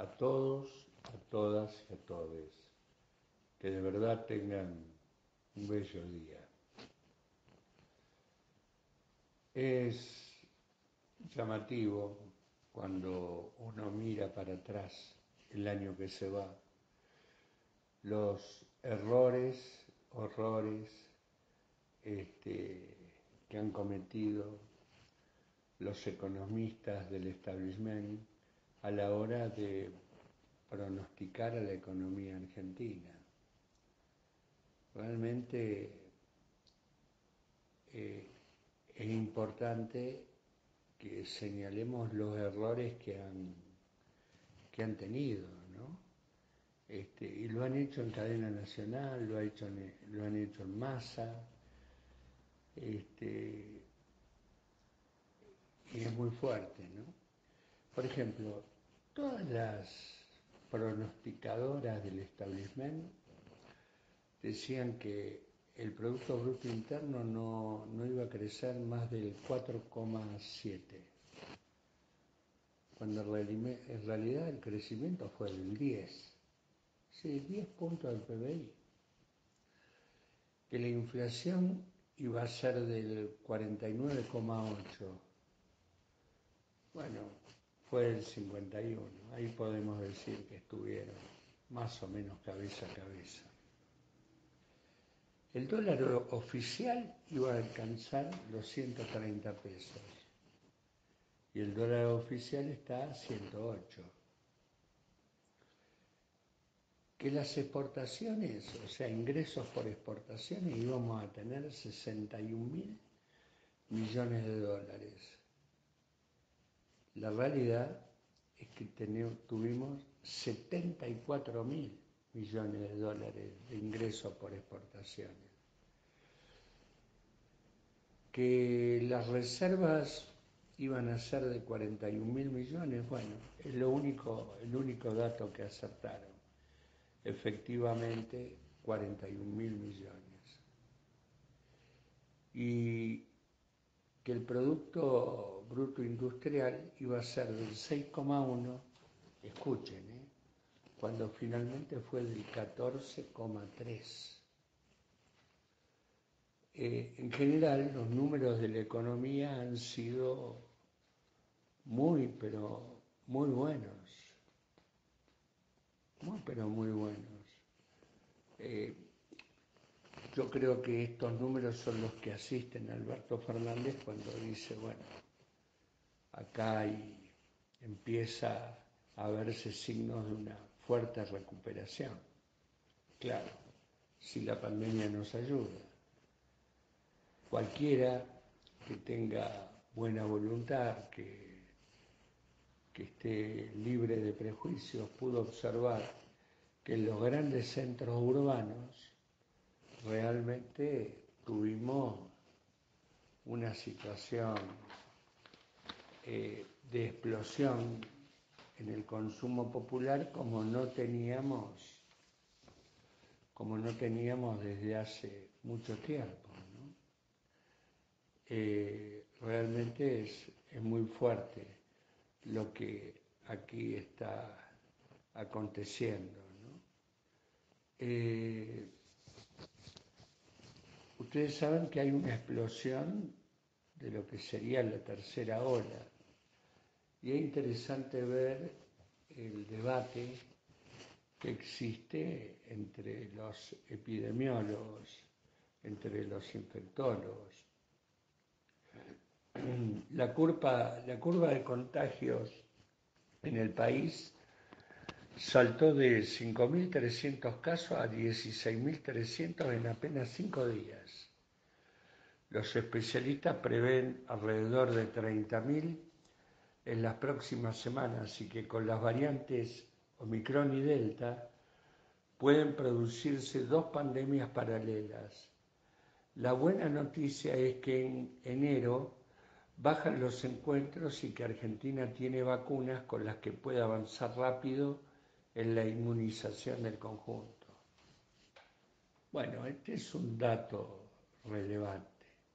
a todos, a todas y a todes. Que de verdad tengan un bello día. Es llamativo cuando uno mira para atrás el año que se va, los errores, horrores que han cometido los economistas del establishment a la hora de pronosticar a la economía argentina. Realmente es importante que señalemos los errores que han tenido, ¿no? Y lo han hecho en cadena nacional, lo han hecho en masa, y es muy fuerte, ¿no? Por ejemplo, todas las pronosticadoras del establishment decían que el Producto Bruto Interno no iba a crecer más del 4,7, cuando en realidad el crecimiento fue del 10, sí, 10 puntos del PBI, que la inflación iba a ser del 49,8, bueno, fue del 51, ahí podemos decir que estuvieron más o menos cabeza a cabeza. El dólar oficial iba a alcanzar los 130 pesos y el dólar oficial está a 108. Que las exportaciones, o sea, ingresos por exportaciones, íbamos a tener 61.000 millones de dólares. La realidad es que tuvimos 74.000 millones de dólares de ingresos por exportaciones. Que las reservas iban a ser de 41.000 millones, bueno, es el único dato que acertaron. Efectivamente, 41.000 millones. Y que el Producto Bruto Industrial iba a ser del 6,1, escuchen, cuando finalmente fue del 14,3. En general, los números de la economía han sido muy, pero muy buenos. Muy buenos. Yo creo que estos números son los que asisten a Alberto Fernández cuando dice, bueno, acá empieza a verse signos de una fuerte recuperación. Claro, si la pandemia nos ayuda. Cualquiera que tenga buena voluntad, que esté libre de prejuicios, pudo observar que en los grandes centros urbanos realmente tuvimos una situación de explosión en el consumo popular como no teníamos desde hace mucho tiempo, ¿no? Realmente es muy fuerte lo que aquí está aconteciendo, ¿no? Ustedes saben que hay una explosión de lo que sería la tercera ola, y es interesante ver el debate que existe entre los epidemiólogos, entre los infectólogos. La curva de contagios en el país saltó de 5.300 casos a 16.300 en apenas 5 días. Los especialistas prevén alrededor de 30.000 en las próximas semanas y que con las variantes Omicron y Delta pueden producirse dos pandemias paralelas. La buena noticia es que en enero bajan los encuentros y que Argentina tiene vacunas con las que puede avanzar rápido en la inmunización del conjunto. Bueno, este es un dato relevante.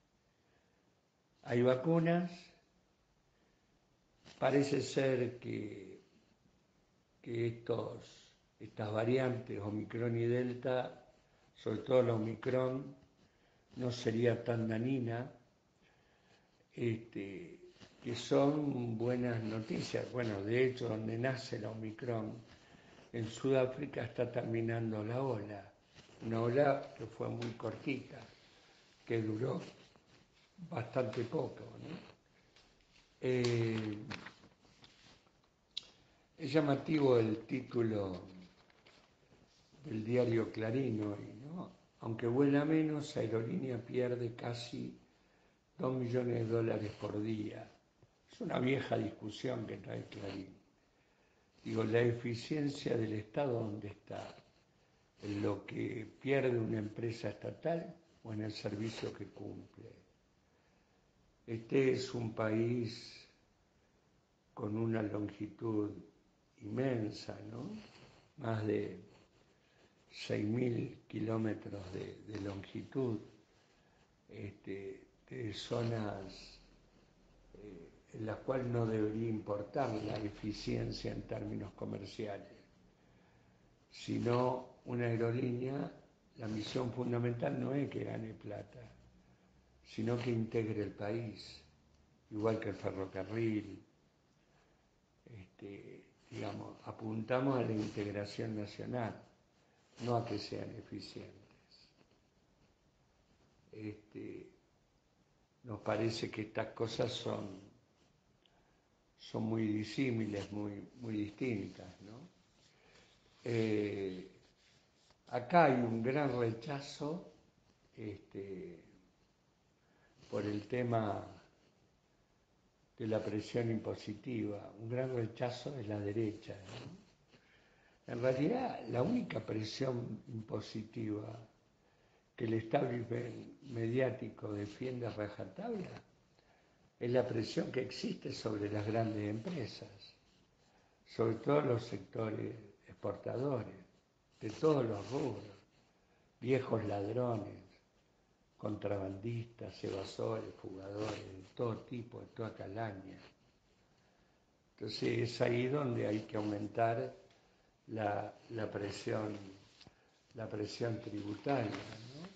Hay vacunas, parece ser que que estas variantes, Omicron y Delta, sobre todo la Omicron, no sería tan dañina, que son buenas noticias. Bueno, de hecho, donde nace la Omicron, en Sudáfrica está terminando la ola, una ola que fue muy cortita, que duró bastante poco, ¿no? Es llamativo el título del diario Clarín hoy, ¿no? Aunque vuela menos, Aerolínea pierde casi 2 millones de dólares por día. Es una vieja discusión que trae Clarín. Digo, la eficiencia del Estado, ¿dónde está? ¿En lo que pierde una empresa estatal o en el servicio que cumple? Este es un país con una longitud inmensa, ¿no? Más de 6.000 kilómetros de longitud, de zonas en las cuales no debería importar la eficiencia en términos comerciales, sino una aerolínea, la misión fundamental no es que gane plata, sino que integre el país, igual que el ferrocarril. Digamos, apuntamos a la integración nacional, no a que sean eficientes. Nos parece que estas cosas son muy disímiles, muy distintas, ¿no? Acá hay un gran rechazo por el tema de la presión impositiva, un gran rechazo de la derecha, ¿no? En realidad, la única presión impositiva que el establishment mediático defiende a rajatabla es la presión que existe sobre las grandes empresas, sobre todo los sectores exportadores, de todos los rubros, viejos ladrones, contrabandistas, evasores, fugadores, de todo tipo, de toda calaña. Entonces es ahí donde hay que aumentar la presión tributaria, ¿no?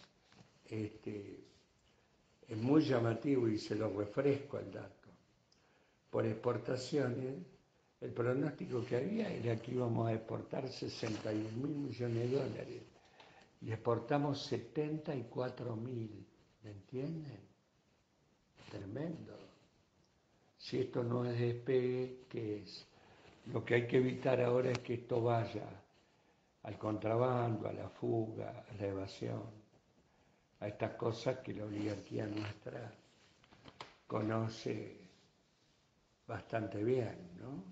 Es muy llamativo y se lo refresco al dato. Por exportaciones, el pronóstico que había era que íbamos a exportar 61.000 millones de dólares y exportamos 74.000, ¿me entienden? Tremendo. Si esto no es despegue, ¿qué es? Lo que hay que evitar ahora es que esto vaya al contrabando, a la fuga, a la evasión, a estas cosas que la oligarquía nuestra conoce bastante bien, ¿no?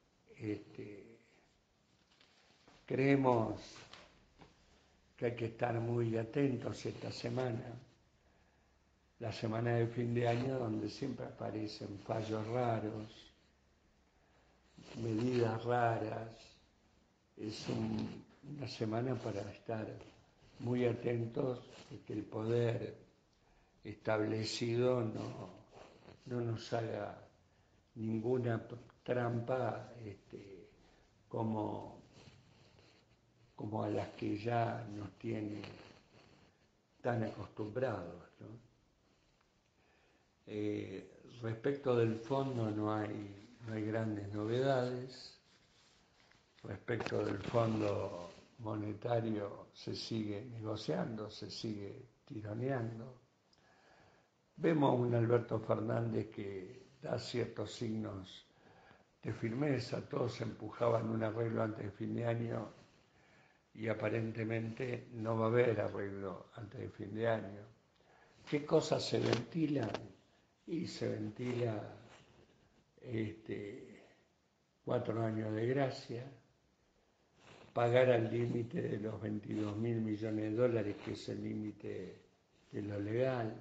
Creemos que hay que estar muy atentos esta semana, la semana de fin de año, donde siempre aparecen fallos raros, medidas raras. Es una semana para estar muy atentos de que el poder establecido no nos haga ninguna trampa como a las que ya nos tiene tan acostumbrados, ¿no? Respecto del fondo no hay grandes novedades. Respecto del Fondo Monetario se sigue negociando, se sigue tironeando. Vemos un Alberto Fernández que da ciertos signos de firmeza, todos empujaban un arreglo antes de fin de año y aparentemente no va a haber arreglo antes de fin de año. ¿Qué cosas se ventilan? Y se ventila 4 años de gracia, pagar al límite de los 22.000 millones de dólares, que es el límite de lo legal,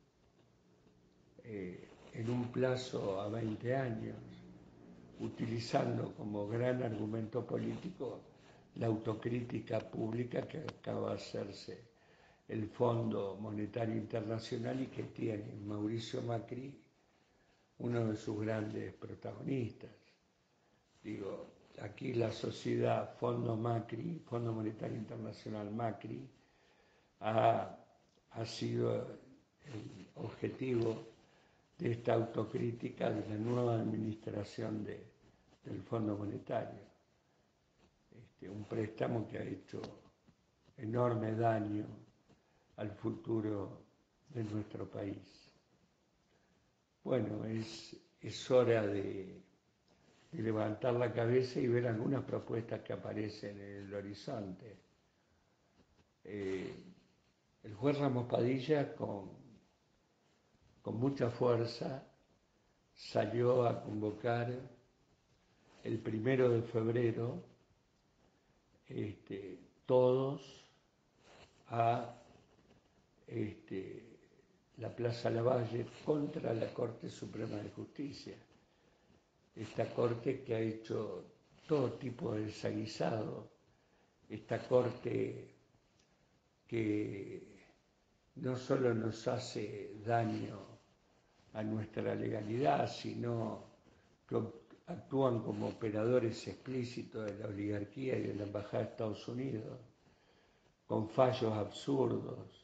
en un plazo a 20 años, utilizando como gran argumento político la autocrítica pública que acaba de hacerse el Fondo Monetario Internacional y que tiene Mauricio Macri, uno de sus grandes protagonistas. Digo, aquí la sociedad Fondo Macri, Fondo Monetario Internacional Macri, ha sido el objetivo de esta autocrítica de la nueva administración del Fondo Monetario. Un préstamo que ha hecho enorme daño al futuro de nuestro país. Bueno, es hora de levantar la cabeza y ver algunas propuestas que aparecen en el horizonte. El juez Ramos Padilla, con mucha fuerza, salió a convocar el 1 de febrero todos a la Plaza Lavalle contra la Corte Suprema de Justicia. Esta corte que ha hecho todo tipo de desaguisado, esta corte que no solo nos hace daño a nuestra legalidad, sino que actúan como operadores explícitos de la oligarquía y de la Embajada de Estados Unidos, con fallos absurdos,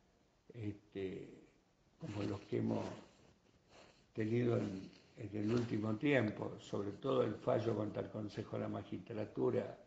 como los que hemos tenido en el último tiempo, sobre todo el fallo contra el Consejo de la Magistratura,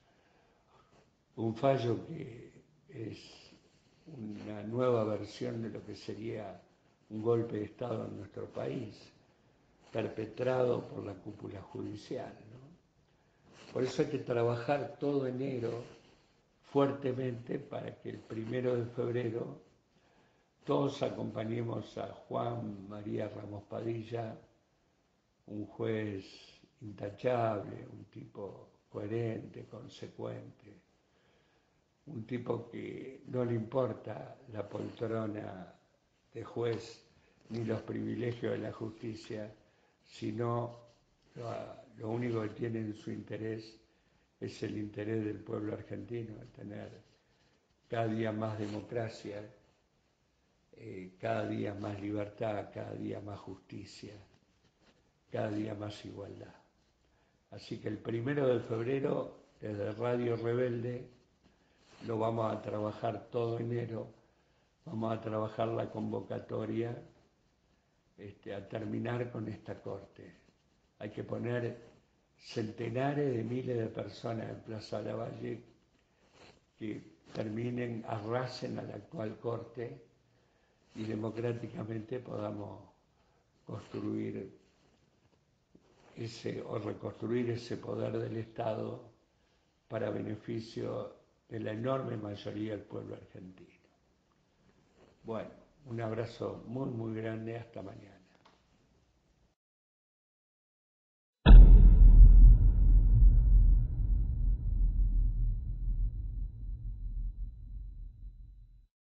un fallo que es una nueva versión de lo que sería un golpe de Estado en nuestro país, perpetrado por la cúpula judicial, ¿no? Por eso hay que trabajar todo enero fuertemente para que el 1 de febrero todos acompañemos a Juan María Ramos Padilla, un juez intachable, un tipo coherente, consecuente, un tipo que no le importa la poltrona de juez ni los privilegios de la justicia, sino lo único que tiene en su interés es el interés del pueblo argentino, de tener cada día más democracia, cada día más libertad, cada día más justicia, cada día más igualdad. Así que el 1 de febrero, desde Radio Rebelde, lo vamos a trabajar todo enero, vamos a trabajar la convocatoria a terminar con esta corte. Hay que poner centenares de miles de personas en Plaza Lavalle que terminen, arrasen a la actual corte y democráticamente podamos construir reconstruir ese poder del Estado para beneficio de la enorme mayoría del pueblo argentino. Bueno, un abrazo muy, muy grande, hasta mañana.